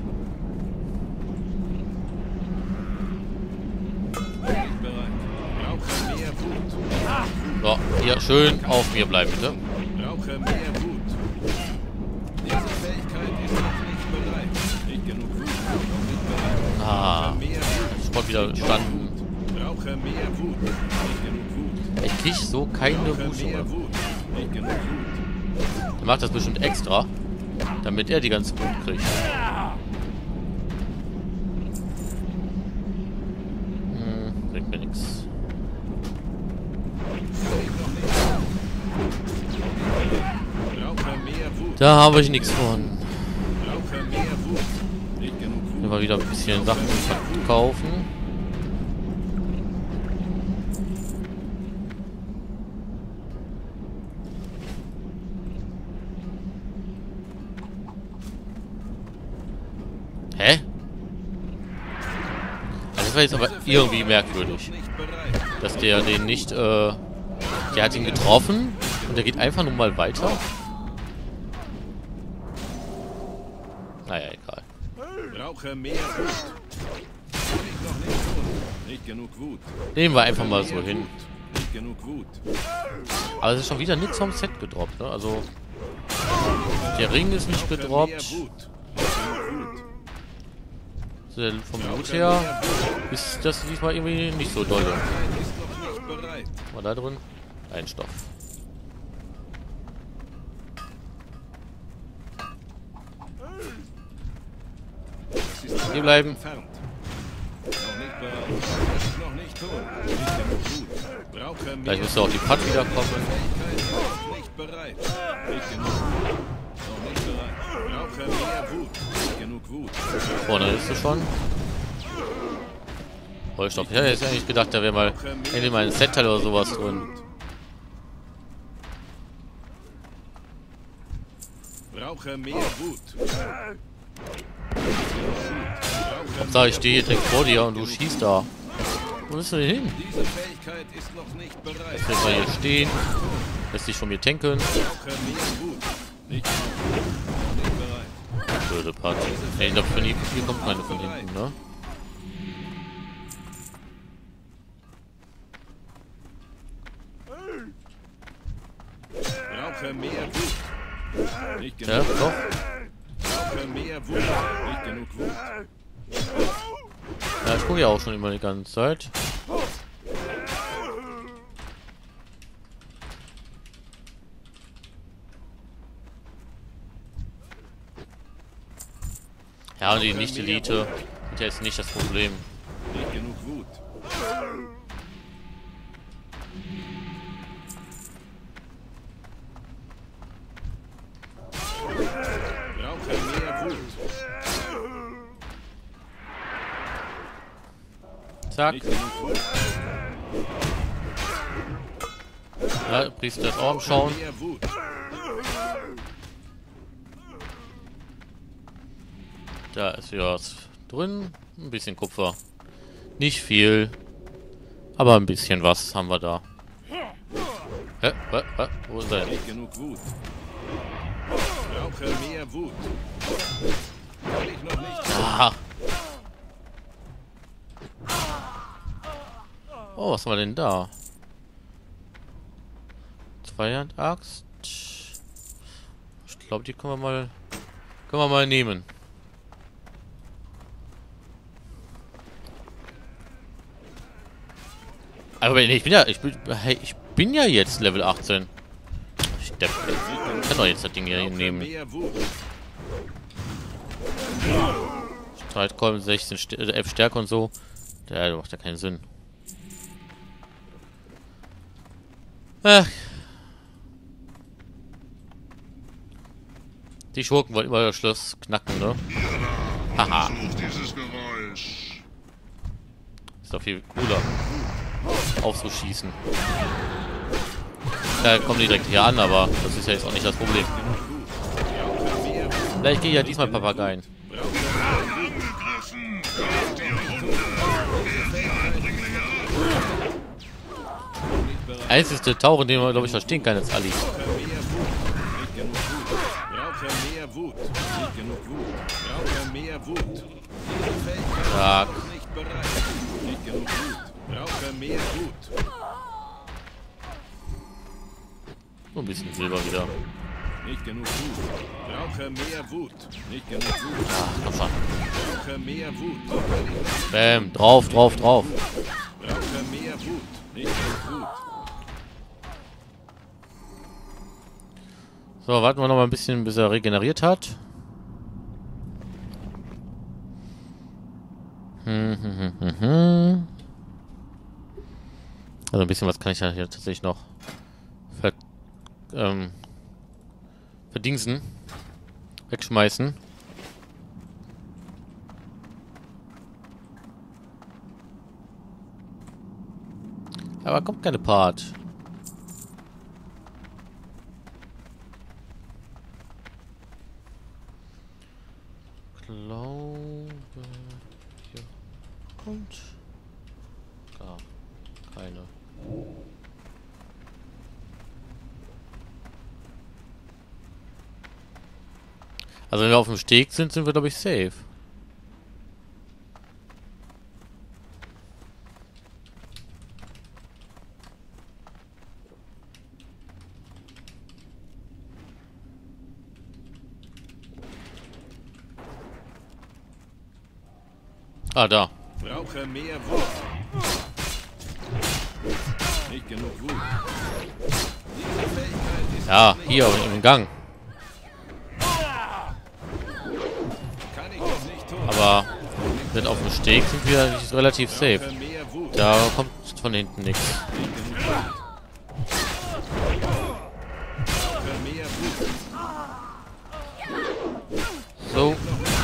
Nicht bereit. Brauche mehr Wut. So, hier schön auf mir bleiben, bitte. Brauche mehr Wut. Diese Fähigkeit ist noch nicht bereit. Nicht genug Wut. Noch nicht bereit. Ah, Brauche mehr Wut. Spot wieder standen. Brauche mehr Wut. Nicht genug Wut. Ich krieg so keine Brauche Wut. mehr Wut. Nicht genug Wut. Er macht das bestimmt extra, damit er die ganze Wut kriegt. Da habe ich nichts von. Brauche mehr Wut. Nicht genug Wut. Immer wieder ein bisschen Sachen verkaufen. Hä? Also das war jetzt aber irgendwie merkwürdig. Dass der den nicht, äh... Der hat ihn getroffen und der geht einfach nur mal weiter. Naja, egal. Brauche mehr Wut. Will ich noch nicht tun. Nicht genug Wut. Nehmen wir einfach mal so hin. Nicht genug Wut. Aber es ist schon wieder nichts vom Set gedroppt, ne? Also... Der Ring ist nicht gedroppt. So, vom Loot her ist das diesmal irgendwie nicht so dolle. Was war da drin? Ein Stoff. Hier bleiben. Gleich müsste auch die Putt wieder kommen. Vorne ist sie schon. Vollstoff. Ich hätte jetzt eigentlich gedacht, da wäre mal endlich mal ein Set-Teil oder sowas drin. Brauche mehr Wut. Hauptsache ich stehe hier direkt vor dir und du schießt da. Wo bist du denn hin? Diese Fähigkeit ist noch nicht bereit. Jetzt lässt mal hier stehen. Lässt dich von mir tanken. Brauche mehr Wut. Nicht, noch nicht bereit. Blöde Part. Ey, ich glaube, von hier, hier kommt keine von hinten, ne? Brauche mehr Wut. Nicht genug. Ja, doch. Brauche mehr Wut. Nicht genug Wut. Ja, ich gucke ja auch schon immer die ganze Zeit. Ja, und die Nicht-Elite ist ja jetzt nicht das Problem. Nicht genug Wut. Brauche mehr Wut. Zack. Nicht genug Wut. Ja, Priester das auch schauen. Mehr Wut. Da ist ja was drin. Ein bisschen Kupfer. Nicht viel. Aber ein bisschen was haben wir da. Hä? Hä? Hä? Wo ist er? Nicht genug Wut. Brauche mehr Wut. Kann ich noch nicht. Ah. Oh, was haben wir denn da? Zweihand-Axt. Ich glaube, die können wir mal können wir mal nehmen. Aber ich bin ja ich bin, hey, ich bin ja jetzt Level achtzehn. Ich, der, ich kann doch jetzt das Ding hier nehmen. Mehr Wut. Streitkolben sechzehn, St äh, elf Stärke und so. Der macht ja keinen Sinn. Ach. Die Schurken wollen immer das Schloss knacken, ne? Haha. Ist doch viel cooler. Aufzuschießen. Da kommen die direkt hier an, aber das ist ja jetzt auch nicht das Problem. Vielleicht gehe ich ja diesmal Papageien. Einzigste Tauchen, den man, glaube ich, verstehen kann, ist Ali. Brauche mehr Wut. Nicht genug Wut. Brauche mehr Wut. Diese Fähigkeit Zack. ist noch nicht bereit. Nicht genug Wut. Brauche mehr Wut. Nur ein bisschen Silber wieder. Nicht genug Wut. Brauche mehr Wut. Nicht genug Wut. Ach, komm schon. Brauche mehr Wut. Bäm, drauf, drauf, drauf. Brauche mehr Wut. Nicht genug Wut. So, warten wir noch mal ein bisschen, bis er regeneriert hat. Hm, hm, hm, hm, hm. Also ein bisschen was kann ich ja hier tatsächlich noch ver ähm, verdingsen. Wegschmeißen. Aber kommt keine Part. Ich glaube, hier kommt gar keine. Also wenn wir auf dem Steg sind, sind wir glaube ich safe. Ah, da. Brauche mehr Wut. Nicht genug Wut. Diese Fähigkeit ist Ja, noch nicht hier im Gang. Kann ich doch nicht tun. Aber wenn auf dem Steg sind wir eigentlich relativ safe. Brauche mehr Wut. Da kommt von hinten nichts. Nicht genug Wut. Brauche mehr Wut. So.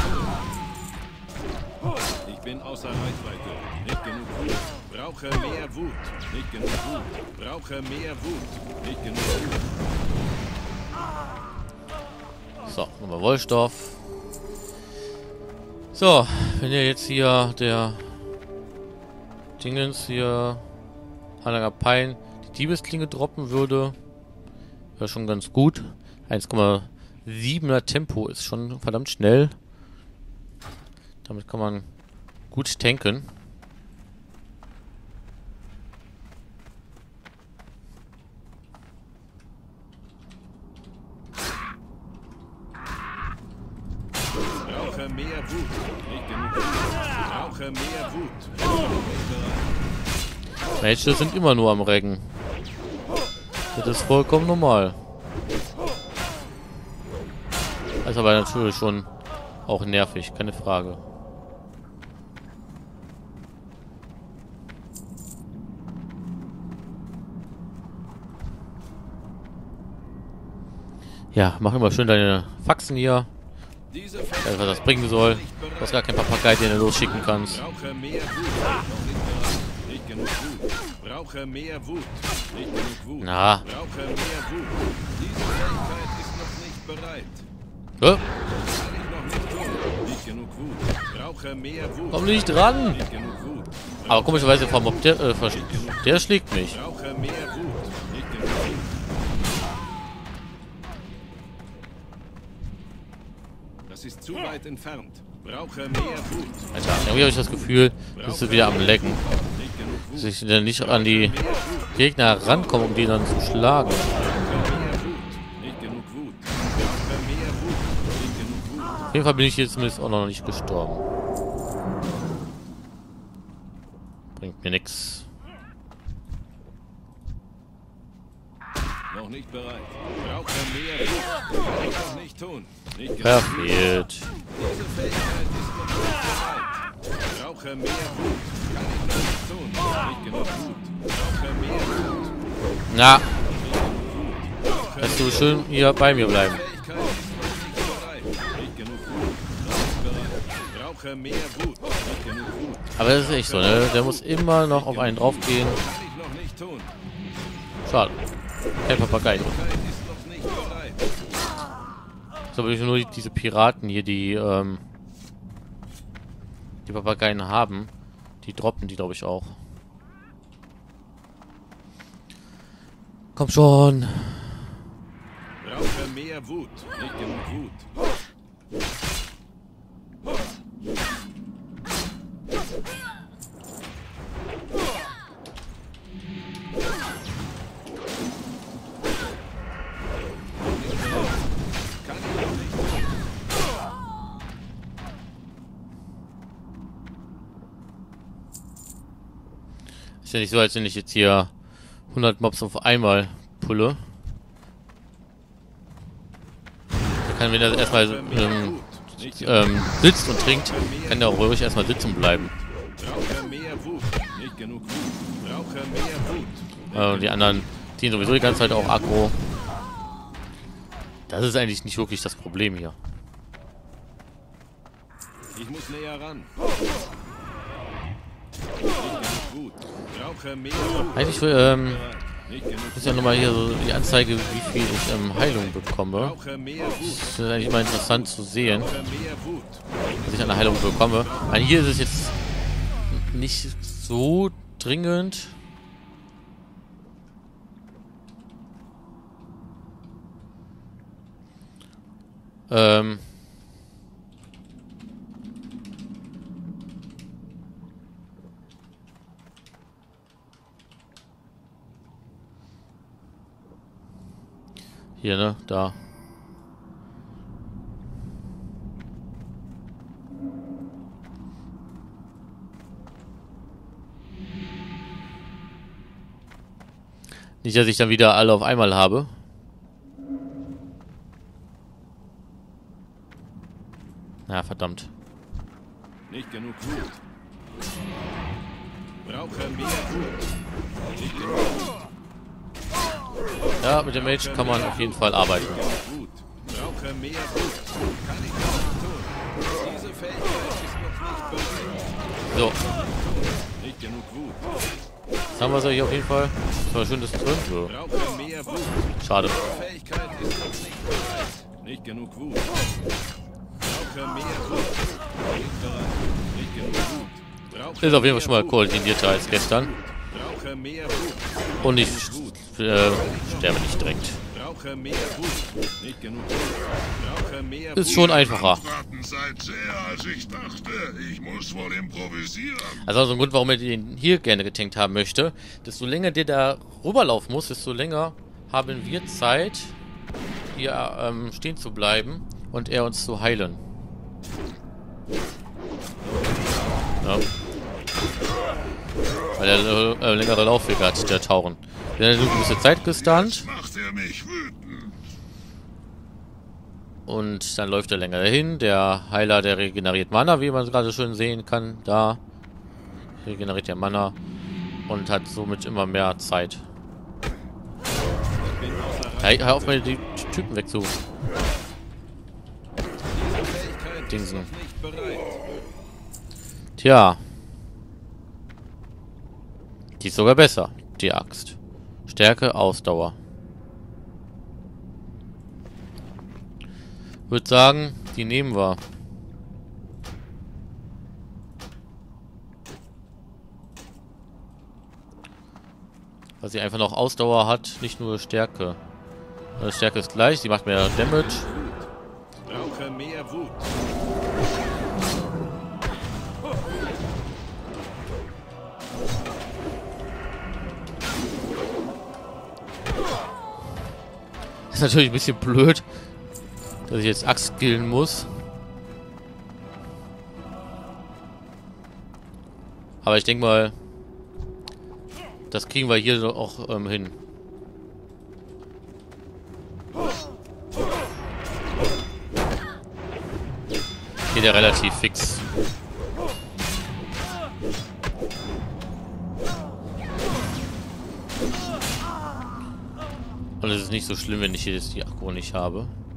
Ich bin außer Reichweite. Nicht genug Wut. Brauche mehr Wut. Nicht genug Wut. Brauche mehr Wut. Nicht genug Wut. So, nochmal Wollstoff. So, wenn ihr jetzt hier der Dingens hier Anhänger Pein die Diebesklinge droppen würde, wäre schon ganz gut. eins Komma siebener Tempo ist schon verdammt schnell. Damit kann man gut tanken. Brauche mehr Wut. Nicht genug Wut. Brauche mehr Wut. Mädchen sind immer nur am Reggen. Das ist vollkommen normal. Ist aber natürlich schon auch nervig, keine Frage. Ja, mach immer schön deine Faxen hier. Diese Äh, was das bringen soll. Du hast gar keinen Papagei, den du losschicken kannst. Brauche mehr Wut. Noch nicht bereit. Nicht genug Wut. Brauche mehr Wut. Nicht genug Wut. Na. Brauche mehr Wut. Diese Fähigkeit ist noch nicht bereit. Hä? Kann ich noch nicht tun. Nicht genug Wut. Brauche mehr Wut. Komm nicht dran! Nicht genug Wut. Aber komischerweise vom Mob, der, äh, vers- der schlägt mich. Brauche mehr Wut. Nicht genug Wut. Das ist zu weit entfernt. Brauche mehr Wut. Alter, irgendwie habe ich das Gefühl, dass sie wieder am Lecken. Nicht genug Wut. Dass ich dann nicht an die Gegner rankomme, um die dann zu schlagen. Brauche mehr Wut. Nicht genug Wut. Brauche mehr Wut. Nicht genug Wut. Auf jeden Fall bin ich jetzt zumindest auch noch nicht gestorben. Bringt mir nix. Noch nicht bereit. Brauche mehr Wut. Kann ich noch nicht tun. Nicht genug Wut. Perfekt. Diese Fähigkeit ist noch nicht bereit. Brauche mehr Wut. Kann ich noch nicht tun. Nicht genug Wut. Brauche mehr Wut. Na, Brauche kannst du schön hier bei mir bleiben. Fähigkeit ist noch nicht bereit. Nicht genug Wut. Noch nicht bereit. Brauche mehr Wut. Nicht genug Wut. Aber das ist echt so, ne? Der muss immer noch auf einen draufgehen. Kann ich noch nicht tun. Schade. Kein Papagei drin. Fähigkeit ist noch nicht bereit. So habe ich nur die, diese Piraten hier, die ähm, die Papageien haben. Die droppen die, glaube ich, auch. Komm schon. Brauche mehr Wut. Nicht genug Wut. Kann ich noch nicht tun. Ist ja nicht so, als wenn ich jetzt hier hundert Mobs auf einmal pulle. Da kann, wenn er erstmal ähm, ähm, sitzt und trinkt, kann der auch ruhig erstmal sitzen bleiben. Brauche mehr Wut. Nicht genug Wut. Brauche mehr Wut. Äh, und die anderen ziehen sowieso die ganze Zeit auch aggro. Das ist eigentlich nicht wirklich das Problem hier. Ich muss näher ran. Nicht genug Wut. Brauche mehr Wut. Eigentlich ähm, Nicht genug ist ja nochmal hier so die Anzeige, wie viel ich ähm, Heilung bekomme. Brauche mehr Wut. Das ist eigentlich immer interessant zu sehen, Brauche mehr Wut. dass ich eine Heilung bekomme. Weil hier ist es jetzt nicht so dringend. Ähm. Hier, ne? Da. Nicht, dass ich dann wieder alle auf einmal habe. Na, verdammt. Nicht genug Wut. Brauche mehr Wut. Nicht genug Wut. Ja, mit dem Mage kann man auf jeden Fall arbeiten. Wut. Brauche mehr Wut. Kann ich nicht tun. Diese Fähigkeit ist noch nicht bereit. So, Nicht genug Wut. jetzt haben wir es hier auf jeden Fall. Das war schön, das drin. So. Brauche mehr Wut. Schade. Diese Fähigkeit ist noch nicht bereit. Nicht genug Wut. Brauche mehr Wut. Nicht bereit. Nicht genug Wut. Brauche Ist auf jeden Fall mehr schon mal Wut. koordinierter als gestern. Brauche mehr Wut. Und ich äh, sterbe nicht direkt. Brauche mehr Wut. Nicht genug Wut. Brauche mehr Ist Wut. schon einfacher. Raten seid zäher, als ich dachte. Ich muss wohl improvisieren. Also so ein Grund, warum er den hier gerne getankt haben möchte. Desto länger der da rüberlaufen muss, desto länger haben wir Zeit, hier ähm, stehen zu bleiben und er uns zu heilen. Ja. Weil er äh, längere Laufwege hat, der Tauren. Der hat eine gewisse Zeit gestunt Jetzt macht er mich wütend. und dann läuft er länger dahin. Der Heiler, der regeneriert Mana, wie man gerade schön sehen kann. Da regeneriert der Mana und hat somit immer mehr Zeit. Hey, hör auf, mal die Typen wegzu. Dingsen. Nicht bereit. Tja. Die ist sogar besser, die Axt. Stärke, Ausdauer. Würde sagen, die nehmen wir. Weil sie einfach noch Ausdauer hat, nicht nur Stärke. Also Stärke ist gleich, sie macht mehr Damage. Brauche mehr Wut. Ist natürlich ein bisschen blöd, dass ich jetzt Axt skillen muss. Aber ich denke mal, das kriegen wir hier auch ähm, hin. Geht ja relativ fix. Und es ist nicht so schlimm, wenn ich jetzt die Akku nicht habe.